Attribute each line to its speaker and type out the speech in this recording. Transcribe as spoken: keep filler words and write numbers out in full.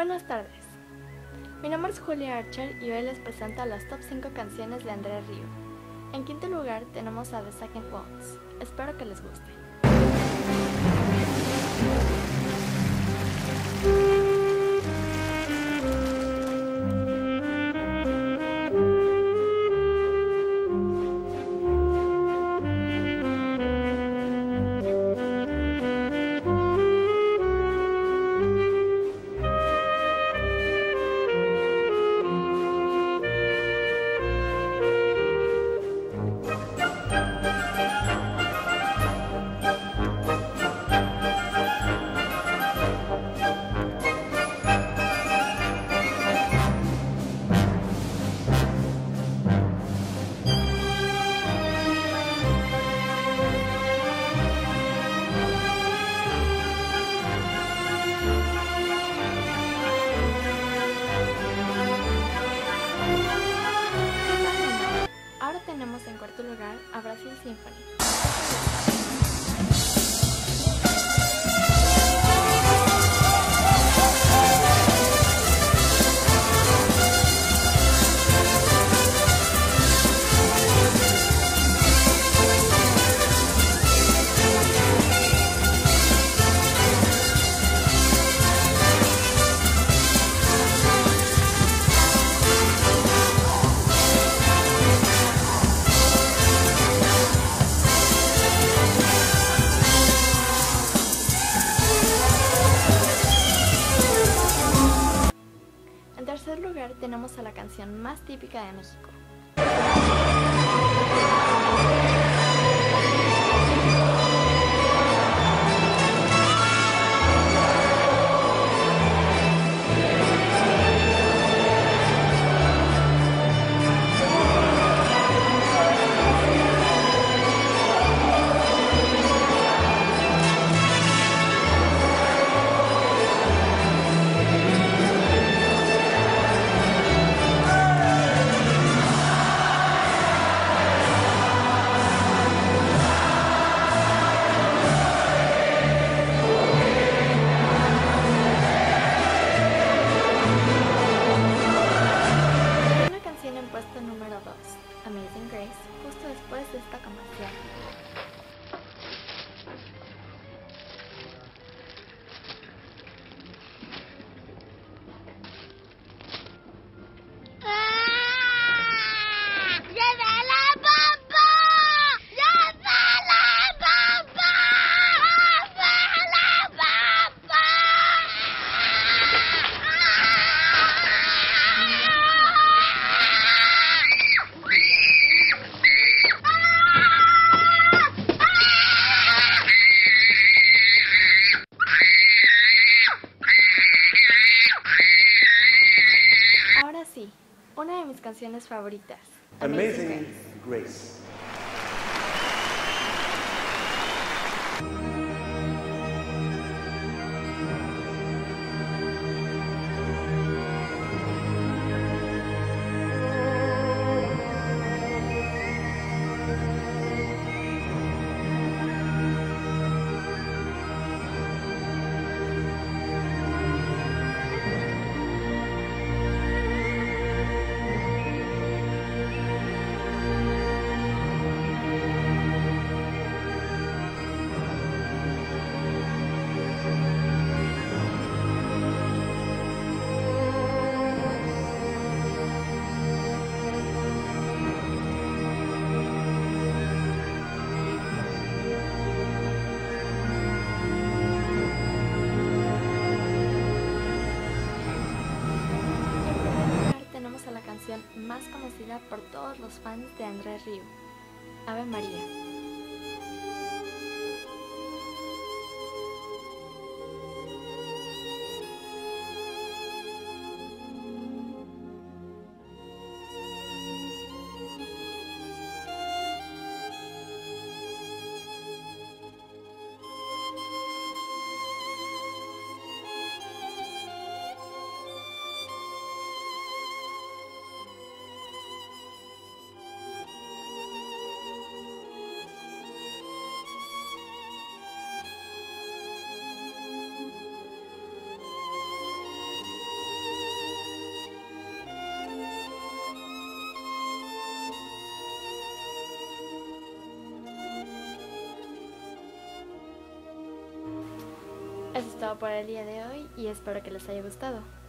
Speaker 1: Buenas tardes, mi nombre es Julia Archer y hoy les presento las top cinco canciones de André Rieu. En quinto lugar tenemos a The Second Waltz, espero que les guste. Ahora tenemos en cuarto lugar a Brazil Symphony. En tercer lugar tenemos a la canción más típica de México. En puesto número dos, Amazing Grace, justo después de esta comercial. Ahora sí, una de mis canciones favoritas, Amazing, Amazing Grace.
Speaker 2: Grace.
Speaker 1: Más conocida por todos los fans de André Rieu, Ave María. Eso es todo por el día de hoy y espero que les haya gustado.